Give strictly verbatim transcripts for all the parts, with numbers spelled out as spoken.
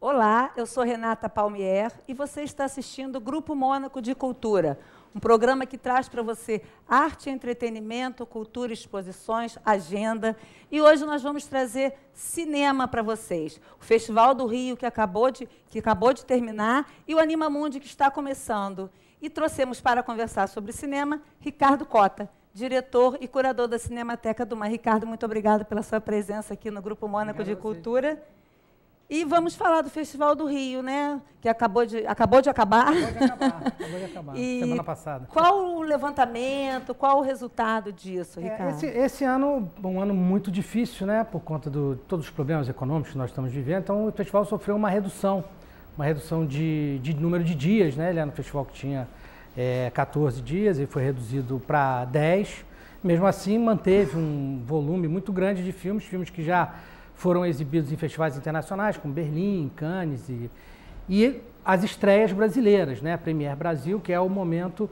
Olá, eu sou Renata Palmier e você está assistindo o Grupo Mônaco de Cultura, um programa que traz para você arte, entretenimento, cultura, exposições, agenda. E hoje nós vamos trazer cinema para vocês. O Festival do Rio, que acabou, de, que acabou de terminar, e o Animamundi, que está começando. E trouxemos para conversar sobre cinema Ricardo Cota, diretor e curador da Cinemateca do Mar. Ricardo, muito obrigada pela sua presença aqui no Grupo Mônaco de Cultura. E vamos falar do Festival do Rio, né? Que acabou de, acabou de acabar. Acabou de acabar, acabou de acabar, e semana passada. Qual o levantamento, qual o resultado disso, Ricardo? É, esse, esse ano, um ano muito difícil, né? Por conta de todos os problemas econômicos que nós estamos vivendo. Então, o festival sofreu uma redução, uma redução de, de número de dias, né? Ele era um festival que tinha é, quatorze dias e foi reduzido para dez. Mesmo assim, manteve um volume muito grande de filmes, filmes que já foram exibidos em festivais internacionais, como Berlim, Cannes, e, e as estreias brasileiras, né? A Premier Brasil, que é o momento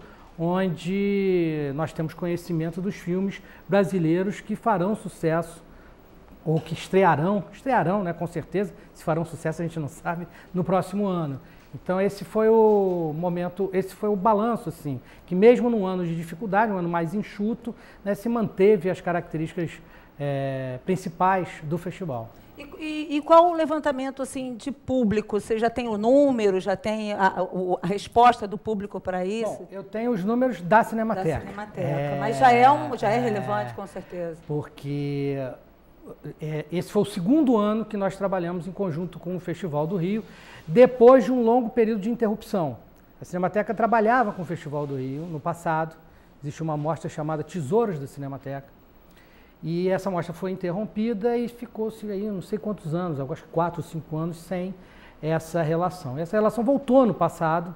onde nós temos conhecimento dos filmes brasileiros que farão sucesso, ou que estrearão, estrearão, né, com certeza, se farão sucesso a gente não sabe, no próximo ano. Então esse foi o momento, esse foi o balanço, assim, que mesmo num ano de dificuldade, um ano mais enxuto, né, se manteve as características É, principais do festival. E, e, e qual o levantamento assim, de público? Você já tem o número, já tem a, a, a resposta do público para isso? Bom, eu tenho os números da Cinemateca. Da Cinemateca, é, mas já é, um, já é, é relevante, com certeza. Porque é, esse foi o segundo ano que nós trabalhamos em conjunto com o Festival do Rio, depois de um longo período de interrupção. A Cinemateca trabalhava com o Festival do Rio no passado, existe uma mostra chamada Tesouros da Cinemateca, e essa mostra foi interrompida e ficou-se aí não sei quantos anos, acho que quatro ou cinco anos, sem essa relação. Essa relação voltou no passado,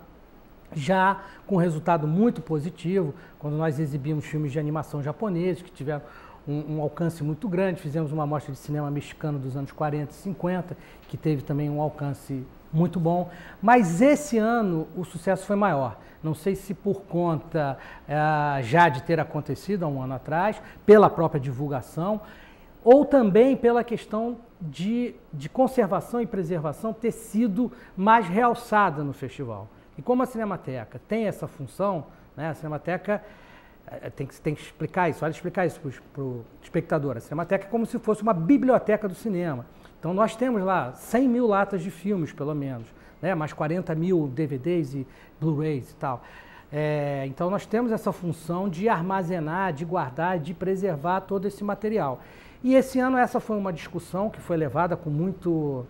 já com um resultado muito positivo, quando nós exibimos filmes de animação japoneses, que tiveram um, um alcance muito grande. Fizemos uma mostra de cinema mexicano dos anos quarenta e cinquenta, que teve também um alcance muito bom. Mas esse ano o sucesso foi maior. Não sei se por conta eh, já de ter acontecido há um ano atrás, pela própria divulgação, ou também pela questão de, de conservação e preservação ter sido mais realçada no festival. E como a Cinemateca tem essa função, né, a Cinemateca eh, tem, que, tem que explicar isso, olha explicar isso para o espectador. A Cinemateca é como se fosse uma biblioteca do cinema. Então nós temos lá cem mil latas de filmes, pelo menos, né, mais quarenta mil D V Ds e Blu-rays e tal. É, então nós temos essa função de armazenar, de guardar, de preservar todo esse material. E esse ano essa foi uma discussão que foi levada com muito,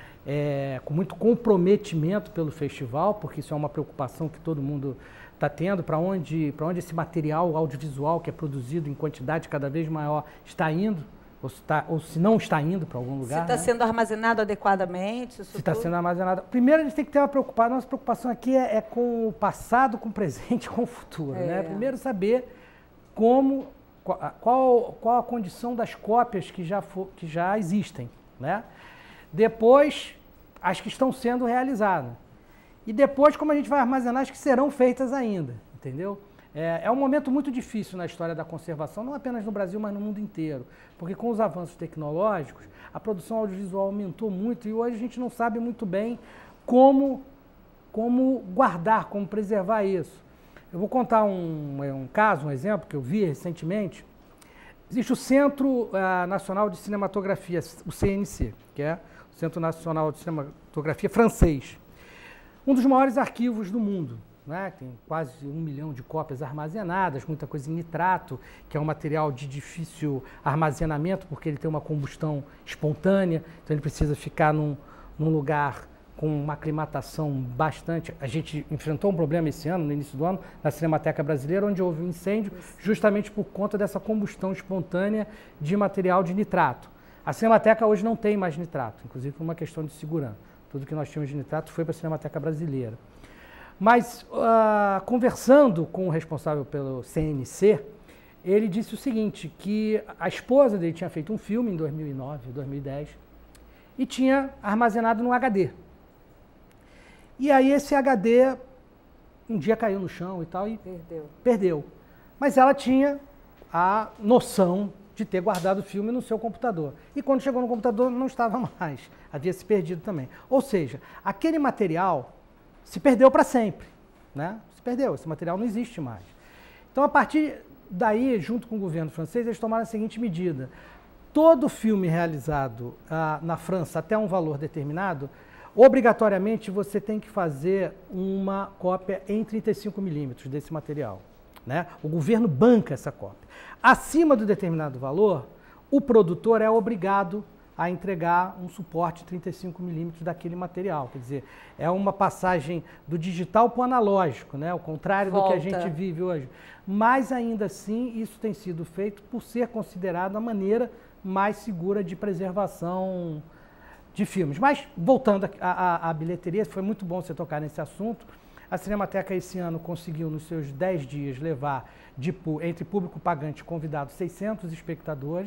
é, com muito comprometimento pelo festival, porque isso é uma preocupação que todo mundo está tendo, para onde, para onde esse material audiovisual que é produzido em quantidade cada vez maior está indo. Ou se, tá, ou se não está indo para algum lugar. Se está, né, sendo armazenado adequadamente? Se está sendo armazenado. Primeiro, a gente tem que ter uma preocupação. Nossa preocupação aqui é, é com o passado, com o presente, com o futuro. É. Né? Primeiro, saber como, qual, qual a condição das cópias que já, for, que já existem. Né? Depois, as que estão sendo realizadas. E depois, como a gente vai armazenar as que serão feitas ainda. Entendeu? É, é um momento muito difícil na história da conservação, não apenas no Brasil, mas no mundo inteiro. Porque com os avanços tecnológicos, a produção audiovisual aumentou muito e hoje a gente não sabe muito bem como, como guardar, como preservar isso. Eu vou contar um, um caso, um exemplo que eu vi recentemente. Existe o Centro uh, Nacional de Cinematografia, o C N C, que é o Centro Nacional de Cinematografia francês. Um dos maiores arquivos do mundo. Né? Tem quase um milhão de cópias armazenadas, muita coisa em nitrato, que é um material de difícil armazenamento, porque ele tem uma combustão espontânea, então ele precisa ficar num, num lugar com uma aclimatação bastante. A gente enfrentou um problema esse ano, no início do ano, na Cinemateca Brasileira, onde houve um incêndio justamente por conta dessa combustão espontânea de material de nitrato. A Cinemateca hoje não tem mais nitrato, inclusive por uma questão de segurança. Tudo que nós tínhamos de nitrato foi para a Cinemateca Brasileira. Mas, uh, conversando com o responsável pelo C N C, ele disse o seguinte, que a esposa dele tinha feito um filme em dois mil e nove, dois mil e dez, e tinha armazenado no H D. E aí esse H D um dia caiu no chão e tal e perdeu. perdeu. Mas ela tinha a noção de ter guardado o filme no seu computador. E quando chegou no computador, não estava mais. Havia se perdido também. Ou seja, aquele material se perdeu para sempre, né? Se perdeu, esse material não existe mais. Então, a partir daí, junto com o governo francês, eles tomaram a seguinte medida. Todo filme realizado ah, na França até um valor determinado, obrigatoriamente você tem que fazer uma cópia em trinta e cinco milímetros desse material, né? O governo banca essa cópia. Acima do determinado valor, o produtor é obrigado a entregar um suporte trinta e cinco milímetros daquele material. Quer dizer, é uma passagem do digital para o analógico, né? O contrário Volta. do que a gente vive hoje. Mas, ainda assim, isso tem sido feito por ser considerado a maneira mais segura de preservação de filmes. Mas, voltando à bilheteria, foi muito bom você tocar nesse assunto. A Cinemateca, esse ano, conseguiu, nos seus dez dias, levar, de, entre público pagante e convidado, seiscentos espectadores.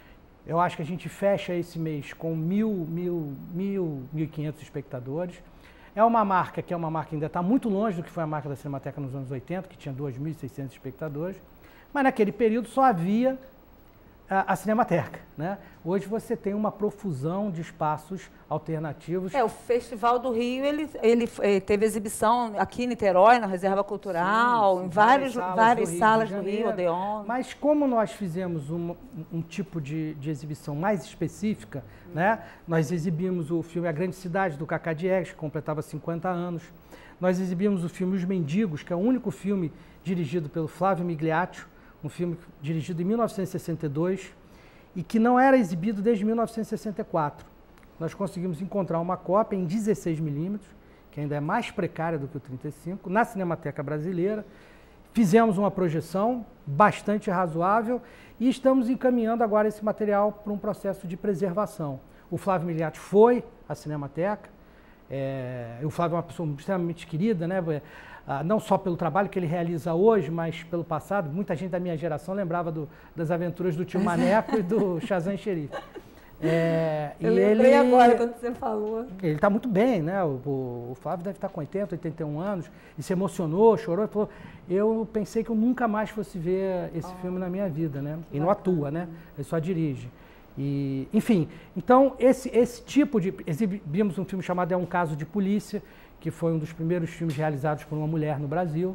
Eu acho que a gente fecha esse mês com mil, mil, mil, mil e quinhentos espectadores. É uma marca que é uma marca que ainda está muito longe do que foi a marca da Cinemateca nos anos oitenta, que tinha dois mil e seiscentos espectadores. Mas, naquele período, só havia a, a Cinemateca, né? Hoje você tem uma profusão de espaços alternativos. É, o Festival do Rio, ele, ele, ele teve exibição aqui em Niterói, na Reserva Cultural, sim, sim, em vários, várias, várias salas do Rio, Odeon. Mas como nós fizemos um, um tipo de, de exibição mais específica, hum. né? Nós exibimos o filme A Grande Cidade, do Cacá Diegues, que completava cinquenta anos. Nós exibimos o filme Os Mendigos, que é o único filme dirigido pelo Flávio Migliaccio, um filme dirigido em mil novecentos e sessenta e dois e que não era exibido desde mil novecentos e sessenta e quatro. Nós conseguimos encontrar uma cópia em dezesseis milímetros, que ainda é mais precária do que o trinta e cinco, na Cinemateca Brasileira. Fizemos uma projeção bastante razoável e estamos encaminhando agora esse material para um processo de preservação. O Flávio Migliaccio foi à Cinemateca, é, o Flávio é uma pessoa extremamente querida, né? Ah, não só pelo trabalho que ele realiza hoje, mas pelo passado. Muita gente da minha geração lembrava do, das aventuras do Tio Maneco e do Shazam Xerife. É, Eu e lembrei ele, agora quando você falou. Ele está muito bem, né? O, o, o Flávio deve estar com oitenta, oitenta e um anos, e se emocionou, chorou e falou: eu pensei que eu nunca mais fosse ver esse oh. filme na minha vida, né? E não atua, né? Ele só dirige. E, enfim, então esse, esse tipo de... Exibimos um filme chamado É um Caso de Polícia, que foi um dos primeiros filmes realizados por uma mulher no Brasil,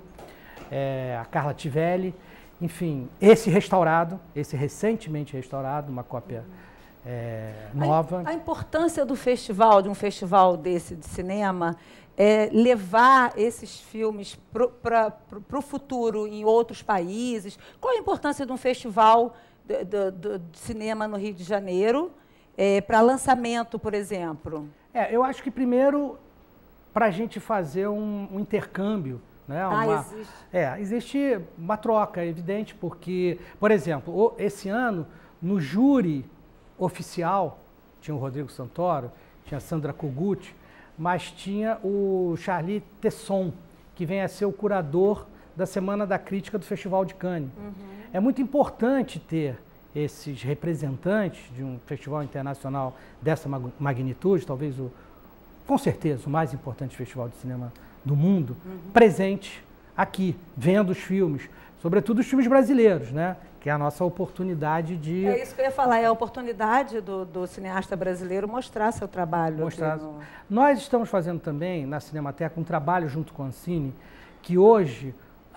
é, a Carla Tivelli. Enfim, esse restaurado, esse recentemente restaurado, uma cópia é, nova. A, a importância do festival, de um festival desse de cinema, é levar esses filmes para o futuro em outros países. Qual a importância de um festival de, de, de, de cinema no Rio de Janeiro é, para lançamento, por exemplo? É, eu acho que primeiro, para a gente fazer um, um intercâmbio, né? Uma, ah, existe. É, existe uma troca, é evidente, porque, por exemplo, esse ano, no júri oficial, tinha o Rodrigo Santoro, tinha a Sandra Kogut, mas tinha o Charlie Tesson, que vem a ser o curador da Semana da Crítica do Festival de Cannes. Uhum. É muito importante ter esses representantes de um festival internacional dessa magnitude, talvez, o, com certeza, o mais importante festival de cinema do mundo, uhum. presente aqui, vendo os filmes, sobretudo os filmes brasileiros, né? Que é a nossa oportunidade de... É isso que eu ia falar, é a oportunidade do, do cineasta brasileiro mostrar seu trabalho. Mostrar. No... Nós estamos fazendo também, na Cinemateca, um trabalho junto com a Ancine, que hoje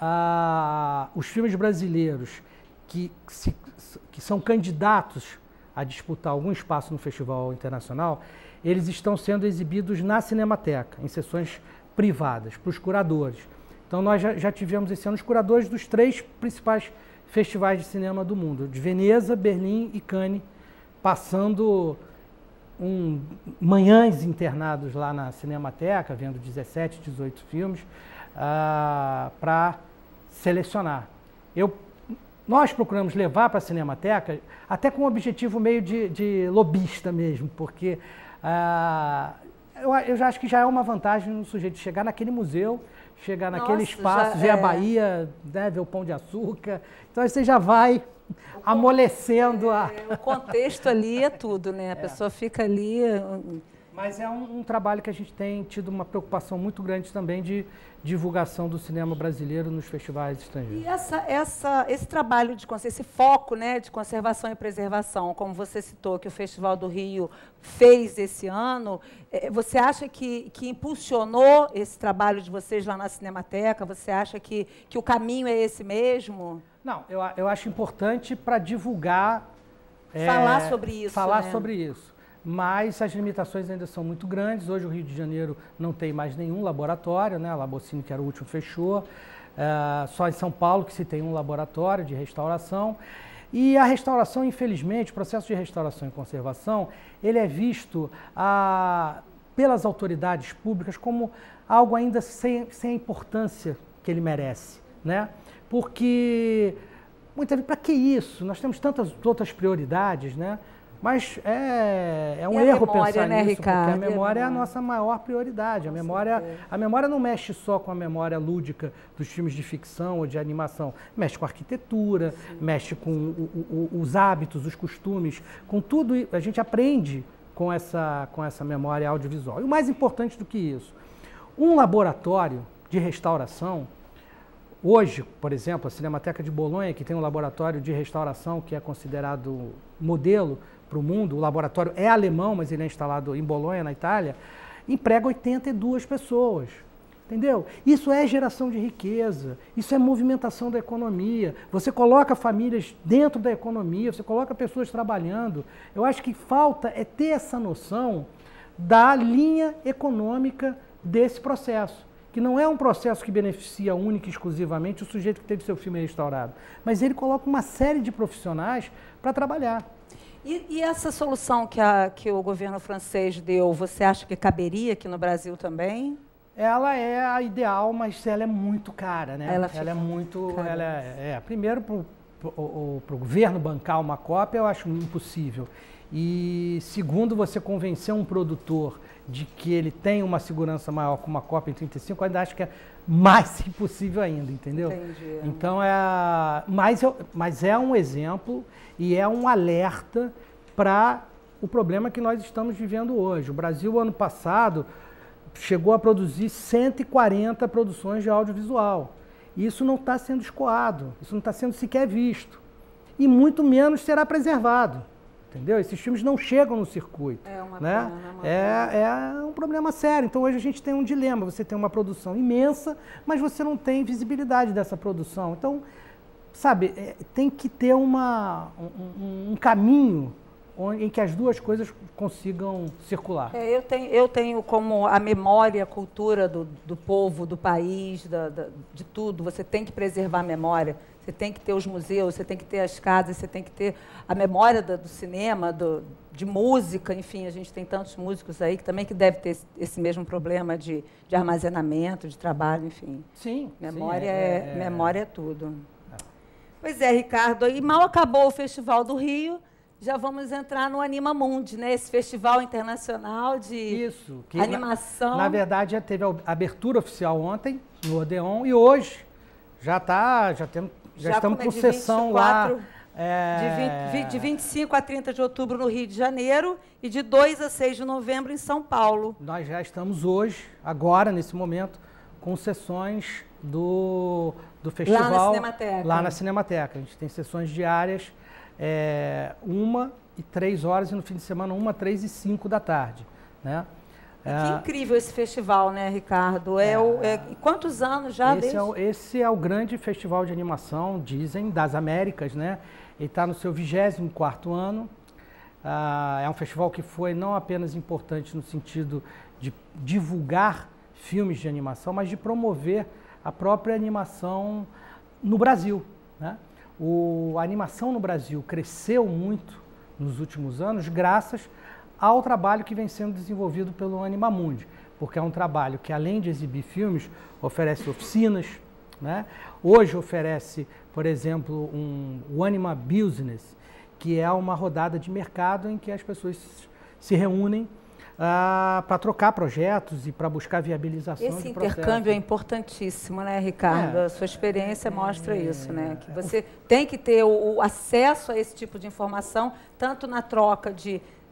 ah, os filmes brasileiros que, se, que são candidatos a disputar algum espaço no Festival Internacional, eles estão sendo exibidos na Cinemateca, em sessões privadas, para os curadores. Então, nós já, já tivemos esse ano os curadores dos três principais festivais de cinema do mundo, de Veneza, Berlim e Cannes, passando um, manhãs internados lá na Cinemateca, vendo dezessete, dezoito filmes, ah, para selecionar. Eu, nós procuramos levar para a Cinemateca, até com um objetivo meio de, de lobista mesmo, porque ah, eu, eu já acho que já é uma vantagem no sujeito chegar naquele museu, chegar naquele Nossa, espaço, ver é... a Bahia, né, ver o Pão de Açúcar. Então, aí você já vai o amolecendo a... É, o contexto ali é tudo, né? A é. pessoa fica ali Mas é um, um trabalho que a gente tem tido uma preocupação muito grande também de divulgação do cinema brasileiro nos festivais estrangeiros. E essa, essa, esse trabalho, de esse foco, né, de conservação e preservação, como você citou, que o Festival do Rio fez esse ano, você acha que, que impulsionou esse trabalho de vocês lá na Cinemateca? Você acha que, que o caminho é esse mesmo? Não, eu, eu acho importante para divulgar... Falar é, sobre isso, Falar né? sobre isso. Mas as limitações ainda são muito grandes. Hoje o Rio de Janeiro não tem mais nenhum laboratório, né? A Labocine, que era o último, fechou. Uh, só em São Paulo que se tem um laboratório de restauração. E a restauração, infelizmente, o processo de restauração e conservação, ele é visto ah, pelas autoridades públicas como algo ainda sem, sem a importância que ele merece, né? Porque, muitas vezes, para que isso? Nós temos tantas outras prioridades, né? Mas é, é um e erro memória, pensar né, nisso, Ricardo? porque a memória a é a nossa maior prioridade. A memória, a memória não mexe só com a memória lúdica dos filmes de ficção ou de animação. Mexe com a arquitetura, Sim. mexe com o, o, os hábitos, os costumes, com tudo. A gente aprende com essa, com essa memória audiovisual. E o mais importante do que isso, um laboratório de restauração, hoje, por exemplo, a Cinemateca de Bolonha, que tem um laboratório de restauração que é considerado modelo para o mundo, o laboratório é alemão, mas ele é instalado em Bolonha, na Itália, emprega oitenta e duas pessoas, entendeu? Isso é geração de riqueza, isso é movimentação da economia, você coloca famílias dentro da economia, você coloca pessoas trabalhando. Eu acho que falta é ter essa noção da linha econômica desse processo, que não é um processo que beneficia única e exclusivamente o sujeito que teve seu filme restaurado, mas ele coloca uma série de profissionais para trabalhar. E, e essa solução que, a, que o governo francês deu, você acha que caberia aqui no Brasil também? Ela é a ideal, mas ela é muito cara, né? Ela, ela é muito... Ela é, é, primeiro, para o governo bancar uma cópia, eu acho impossível. E, segundo, você convencer um produtor de que ele tem uma segurança maior com uma cópia em trinta e cinco, eu ainda acho que é mais impossível ainda, entendeu? Entendi. Então, é, mas, mas é um exemplo e é um alerta para o problema que nós estamos vivendo hoje. O Brasil, ano passado, chegou a produzir cento e quarenta produções de audiovisual. E isso não está sendo escoado, isso não está sendo sequer visto. E muito menos será preservado. Entendeu? Esses filmes não chegam no circuito. É uma né? pena, uma é, é um problema sério. Então, hoje a gente tem um dilema. Você tem uma produção imensa, mas você não tem visibilidade dessa produção. Então, sabe, é, tem que ter uma, um, um caminho onde, em que as duas coisas consigam circular. É, eu, tenho, eu tenho como a memória, a cultura do, do povo, do país, da, da, de tudo. Você tem que preservar a memória. Você tem que ter os museus, você tem que ter as casas, você tem que ter a memória do, do cinema, do, de música, enfim, a gente tem tantos músicos aí que também que deve ter esse, esse mesmo problema de, de armazenamento, de trabalho, enfim. Sim. Memória, sim, é, é, é, memória é tudo. É. Pois é, Ricardo, e mal acabou o Festival do Rio, já vamos entrar no Anima Mundi, né? Esse festival internacional de Isso, que animação. Na, na verdade, já teve a abertura oficial ontem, no Odeon, e hoje já está, já temos... Já, já estamos com sessão lá. É... De, vinte, de vinte e cinco a trinta de outubro no Rio de Janeiro e de dois a seis de novembro em São Paulo. Nós já estamos hoje, agora, nesse momento, com sessões do, do festival. Lá na Cinemateca. Lá na Cinemateca. A gente tem sessões diárias, é, uma e três horas, e no fim de semana, uma, três e cinco da tarde. Né? Que incrível esse festival, né, Ricardo? É, é, o, é quantos anos já? Esse, desde... é o, esse é o grande festival de animação, dizem, das Américas, né? Ele está no seu vigésimo quarto ano. Ah, é um festival que foi não apenas importante no sentido de divulgar filmes de animação, mas de promover a própria animação no Brasil, né? O, a animação no Brasil cresceu muito nos últimos anos, graças ao trabalho que vem sendo desenvolvido pelo Anima Mundi, porque é um trabalho que, além de exibir filmes, oferece oficinas, né? Hoje oferece, por exemplo, um, o Anima Business, que é uma rodada de mercado em que as pessoas se reúnem ah, para trocar projetos e para buscar viabilização Esse de intercâmbio processos. é importantíssimo, né, Ricardo? É, a sua experiência é, mostra é, isso, né? Que é, você tem que ter o, o acesso a esse tipo de informação, tanto na troca de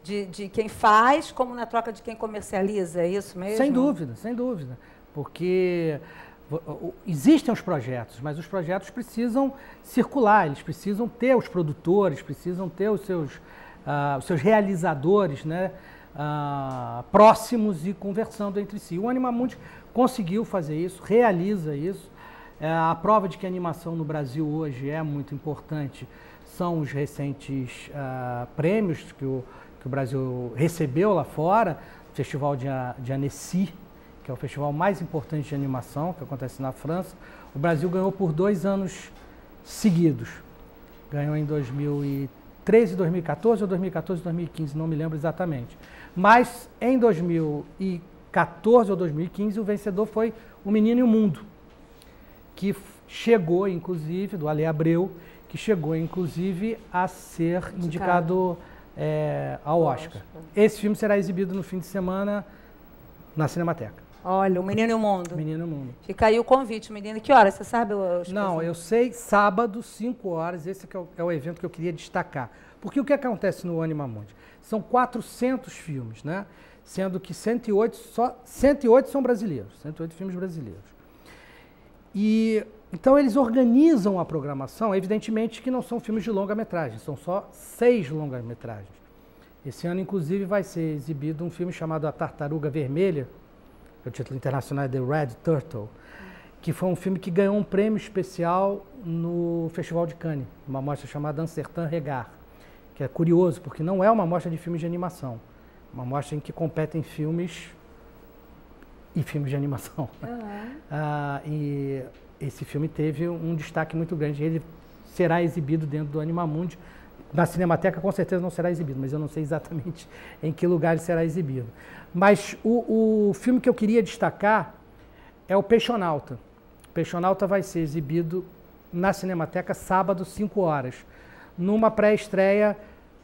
de, de quem faz, como na troca de quem comercializa, é isso mesmo? Sem dúvida, sem dúvida. Porque existem os projetos, mas os projetos precisam circular, eles precisam ter os produtores, precisam ter os seus, uh, os seus realizadores, né, uh, próximos e conversando entre si. O Animamundi conseguiu fazer isso, realiza isso. Uh, a prova de que a animação no Brasil hoje é muito importante são os recentes uh, prêmios que o, que o Brasil recebeu lá fora, o Festival de, de Annecy, que é o festival mais importante de animação, que acontece na França. O Brasil ganhou por dois anos seguidos. Ganhou em dois mil e treze, dois mil e quatorze ou dois mil e quatorze, dois mil e quinze, não me lembro exatamente. Mas em dois mil e quatorze ou dois mil e quinze, o vencedor foi O Menino e o Mundo, que chegou, inclusive, do Ale Abreu, que chegou, inclusive, a ser indicado, indicado é, ao Oscar. Esse filme será exibido no fim de semana na Cinemateca. Olha, O Menino e o Mundo. Menino e o Mundo. Fica aí o convite, menino. Que horas? Você sabe? Os Não, eu sei, sábado, cinco horas, esse é o, é o evento que eu queria destacar. Porque o que acontece no Animamundi? São quatrocentos filmes, né? Sendo que cento e oito, só, cento e oito são brasileiros, cento e oito filmes brasileiros. E, então, eles organizam a programação, evidentemente que não são filmes de longa-metragem, são só seis longas-metragens. Esse ano, inclusive, vai ser exibido um filme chamado A Tartaruga Vermelha, o título internacional é The Red Turtle, que foi um filme que ganhou um prêmio especial no Festival de Cannes, uma mostra chamada Un Certain Regard, que é curioso, porque não é uma mostra de filmes de animação, uma mostra em que competem filmes e filmes de animação. Uhum. Ah, e esse filme teve um destaque muito grande, ele será exibido dentro do Animamundi. Na Cinemateca, com certeza, não será exibido, mas eu não sei exatamente em que lugar ele será exibido. Mas o, o filme que eu queria destacar é o Peixonauta. O Peixonauta vai ser exibido na Cinemateca sábado, cinco horas, numa pré-estreia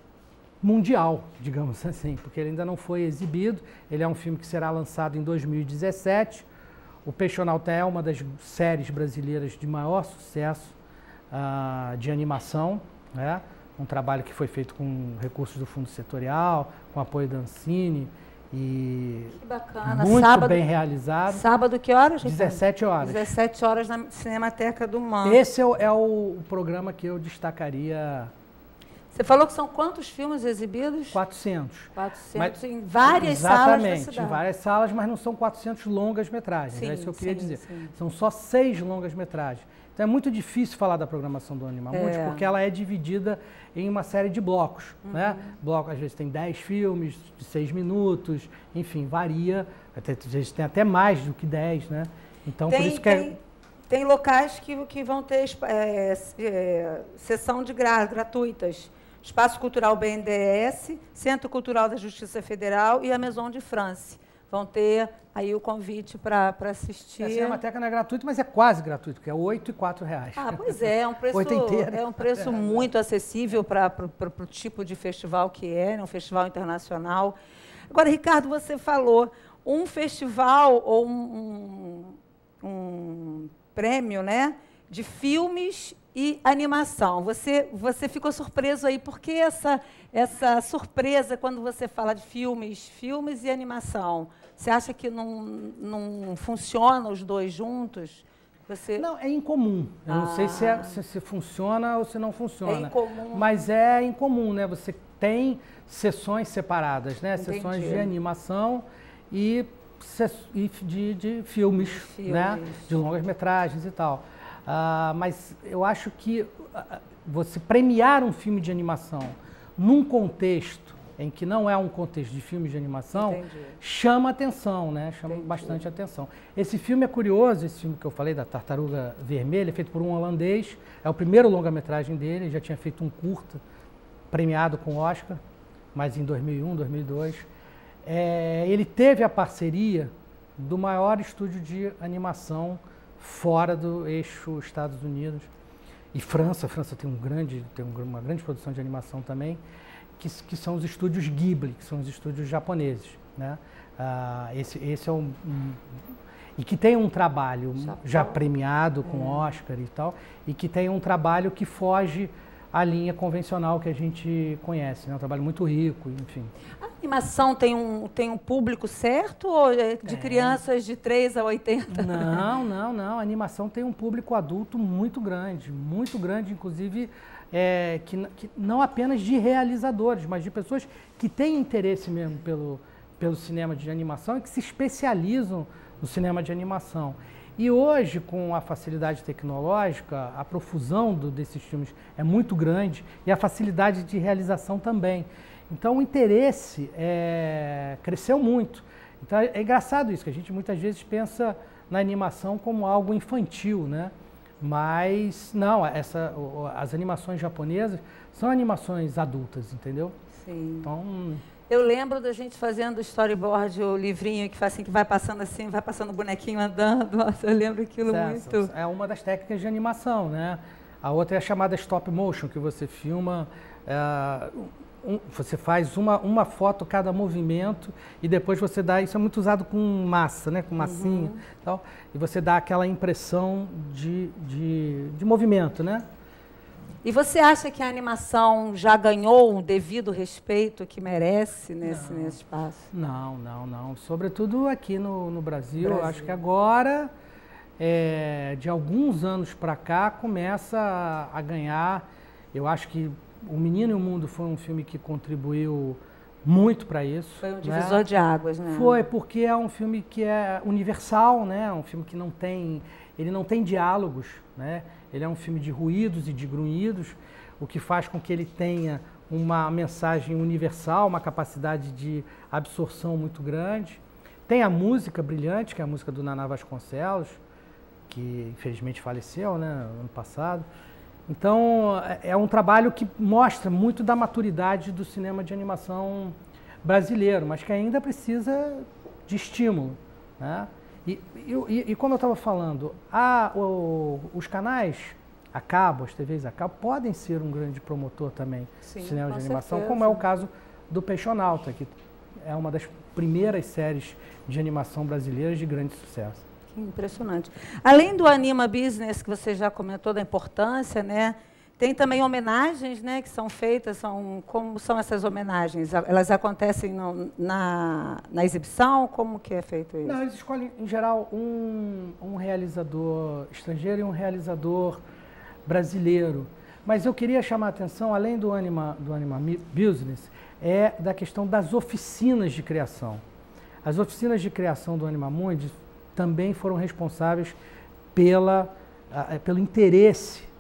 mundial, digamos assim, porque ele ainda não foi exibido. Ele é um filme que será lançado em dois mil e dezessete. O Peixonauta é uma das séries brasileiras de maior sucesso uh, de animação, né? Um trabalho que foi feito com recursos do Fundo Setorial, com apoio da Ancine, e que bacana. Muito sábado, bem realizado. Sábado que horas? dezessete horas. dezessete horas na Cinemateca do Man. Esse é o, é o programa que eu destacaria. Você falou que são quantos filmes exibidos? quatrocentos. quatrocentos mas, em várias exatamente, salas da cidade. Exatamente, em várias salas, mas não são quatrocentas longas-metragens. É isso que eu queria sim, dizer. Sim. São só seis longas-metragens. Então é muito difícil falar da programação do Animamundi, é. porque ela é dividida em uma série de blocos. Uhum. Né? Bloco, às vezes, tem dez filmes, de seis minutos, enfim, varia. Até, às vezes tem até mais do que dez, né? Então, tem, por isso que tem, é... tem locais que, que vão ter é, é, sessão de gra gratuitas. Espaço Cultural B N D E S, Centro Cultural da Justiça Federal e a Maison de France. Vão ter aí o convite para assistir. A Cinemateca não é gratuito, mas é quase gratuito, porque é oito e quatro reais. Ah, pois é, é um preço, é um preço muito acessível para o tipo de festival que é, né, um festival internacional. Agora, Ricardo, você falou, um festival ou um, um, um prêmio, né, de filmes e animação. Você, você ficou surpreso aí, por que essa, essa surpresa quando você fala de filmes, filmes e animação? Você acha que não, não funciona os dois juntos? Você... Não, é incomum. Eu ah. não sei se, é, se, se funciona ou se não funciona. É incomum. Mas é incomum, né? Você tem sessões separadas, né? Entendi. Sessões de animação e, e de, de filmes, filmes, né? De longas metragens e tal. Uh, mas eu acho que uh, você premiar um filme de animação num contexto em que não é um contexto de filme de animação, Entendi. chama atenção, né? Chama Entendi. bastante atenção. Esse filme é curioso, esse filme que eu falei, da Tartaruga Vermelha, é feito por um holandês, é o primeiro longa-metragem dele, ele já tinha feito um curta premiado com Oscar, mas em dois mil e um, dois mil e dois. É, ele teve a parceria do maior estúdio de animação fora do eixo Estados Unidos e França. A França tem, um grande, tem uma grande produção de animação também, que, que são os estúdios Ghibli, que são os estúdios japoneses. Né? Ah, esse, esse é um, um... E que tem um trabalho Japão. já premiado com é. Oscar e tal, e que tem um trabalho que foge a linha convencional que a gente conhece, né? Um trabalho muito rico, enfim. A animação tem um, tem um público certo ou é de é. crianças de três a oitenta? Não, não, não. A animação tem um público adulto muito grande, muito grande, inclusive, é, que, que não apenas de realizadores, mas de pessoas que têm interesse mesmo pelo, pelo cinema de animação e que se especializam no cinema de animação. E hoje, com a facilidade tecnológica, a profusão do, desses filmes é muito grande e a facilidade de realização também. Então, o interesse é, cresceu muito. Então, é, é engraçado isso, que a gente muitas vezes pensa na animação como algo infantil, né? Mas, não, essa, as animações japonesas são animações adultas, entendeu? Sim. Então... Eu lembro da gente fazendo storyboard, o livrinho que faz assim, que vai passando assim, vai passando o bonequinho andando. Nossa, eu lembro aquilo certo. muito. É uma das técnicas de animação, né? A outra é a chamada stop motion, que você filma, é, um, você faz uma, uma foto cada movimento e depois você dá, isso é muito usado com massa, né? Com massinha, uhum. tal, e você dá aquela impressão de, de, de movimento, né? E você acha que a animação já ganhou um devido respeito que merece nesse, nesse espaço? Não, não, não. Sobretudo aqui no, no Brasil, Brasil. Acho que agora, é, de alguns anos para cá, começa a, a ganhar. Eu acho que O Menino e o Mundo foi um filme que contribuiu muito para isso. Foi um divisor né? de águas, né? Foi, porque é um filme que é universal, né? Um filme que não tem, ele não tem diálogos, né? Ele é um filme de ruídos e de grunhidos, o que faz com que ele tenha uma mensagem universal, uma capacidade de absorção muito grande. Tem a música brilhante, que é a música do Naná Vasconcelos, que infelizmente faleceu, né, ano passado. Então, é um trabalho que mostra muito da maturidade do cinema de animação brasileiro, mas que ainda precisa de estímulo, né? E, e, e como eu estava falando, a, o, os canais a cabo, as T Vs a cabo, podem ser um grande promotor também Sim, do cinema de animação, certeza. como é o caso do Peixonauta, que é uma das primeiras séries de animação brasileiras de grande sucesso. Que impressionante. Além do Anima Business, que você já comentou da importância, né? Tem também homenagens, né, que são feitas, são, como são essas homenagens? Elas acontecem no, na, na exibição? Como que é feito isso? Não, eles escolhem, em geral, um, um realizador estrangeiro e um realizador brasileiro. Mas eu queria chamar a atenção, além do Anima, do Anima Business, é da questão das oficinas de criação. As oficinas de criação do Animamundi também foram responsáveis pela, uh, pelo interesse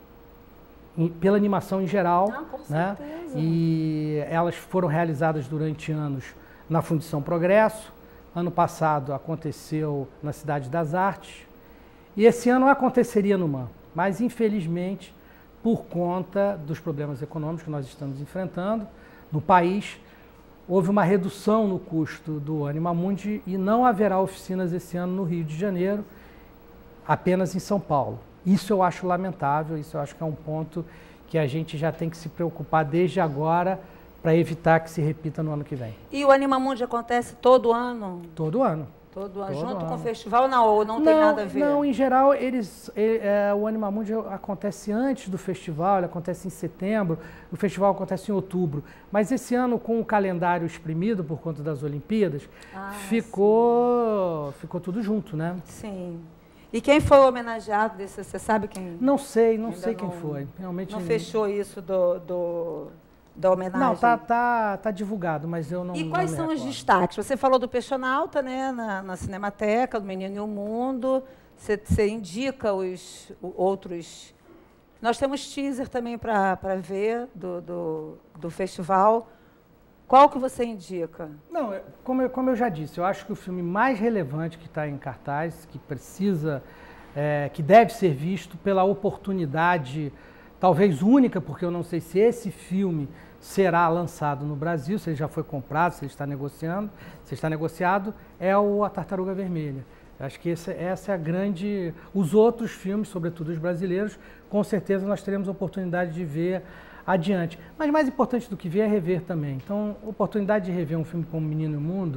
pela animação em geral, ah, com né? certeza. E elas foram realizadas durante anos na Fundição Progresso. Ano passado aconteceu na Cidade das Artes e esse ano aconteceria no M A M, mas infelizmente por conta dos problemas econômicos que nós estamos enfrentando no país, houve uma redução no custo do Animamundi e não haverá oficinas esse ano no Rio de Janeiro, apenas em São Paulo. Isso eu acho lamentável, isso eu acho que é um ponto que a gente já tem que se preocupar desde agora para evitar que se repita no ano que vem. E o Animamundi acontece todo ano? Todo ano. Todo ano, todo junto ano. com o festival, não, ou não, não tem nada a ver? Não, em geral, eles, é, o Animamundi acontece antes do festival, ele acontece em setembro, o festival acontece em outubro. Mas esse ano, com o calendário exprimido por conta das Olimpíadas, ah, ficou, ficou tudo junto, né? Sim. E quem foi o homenageado desse? Você sabe quem? Não sei, não Ainda sei não, quem foi. Realmente não fechou isso do, do, da homenagem? Não, tá, tá, tá divulgado, mas eu não. E quais não são recordo. os destaques? Você falou do Peixonauta, né, na, na Cinemateca, do Menino e o Mundo. Você, você indica os outros. Nós temos teaser também para ver do, do, do festival. Qual que você indica? Não, como eu, como eu já disse, eu acho que o filme mais relevante que está em cartaz, que precisa, é, que deve ser visto pela oportunidade, talvez única, porque eu não sei se esse filme será lançado no Brasil, se ele já foi comprado, se ele está negociando, se está negociado, é o A Tartaruga Vermelha. Eu acho que esse, essa é a grande... Os outros filmes, sobretudo os brasileiros, com certeza nós teremos a oportunidade de ver adiante. Mas mais importante do que ver é rever também. Então, a oportunidade de rever um filme como Menino e o Mundo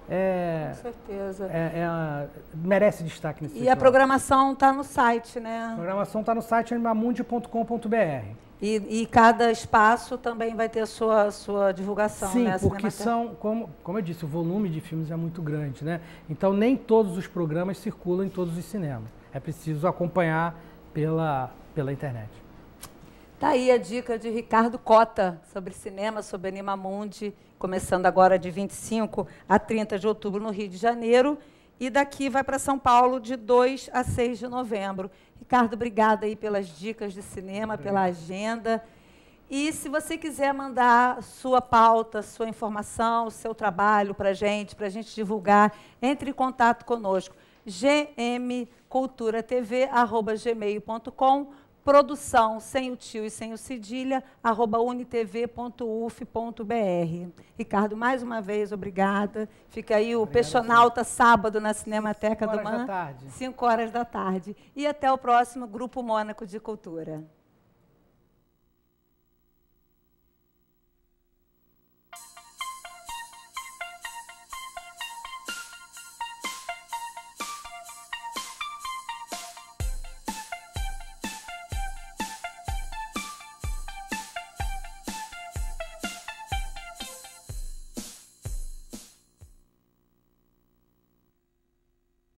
é, com certeza. É, é, merece destaque nesse E festival. a programação está no site, né? A programação está no site animamundi ponto com ponto br. E, e cada espaço também vai ter a sua, sua divulgação, Sim, né? porque são, como, como eu disse, o volume de filmes é muito grande, né? Então nem todos os programas circulam em todos os cinemas. É preciso acompanhar pela, pela internet. Tá aí a dica de Ricardo Cota sobre cinema, sobre Animamundi, começando agora de vinte e cinco a trinta de outubro no Rio de Janeiro. E daqui vai para São Paulo de dois a seis de novembro. Ricardo, obrigada aí pelas dicas de cinema, Obrigado. Pela agenda. E se você quiser mandar sua pauta, sua informação, o seu trabalho para a gente, para a gente divulgar, entre em contato conosco. g m cultura t v arroba gmail ponto com, produção sem o tio e sem o cedilha, arroba unitv ponto u f ponto b r. Ricardo, mais uma vez, obrigada. Fica aí o Peixonauta sábado na Cinemateca do M A N, cinco horas da tarde. E até o próximo Grupo Mônaco de Cultura.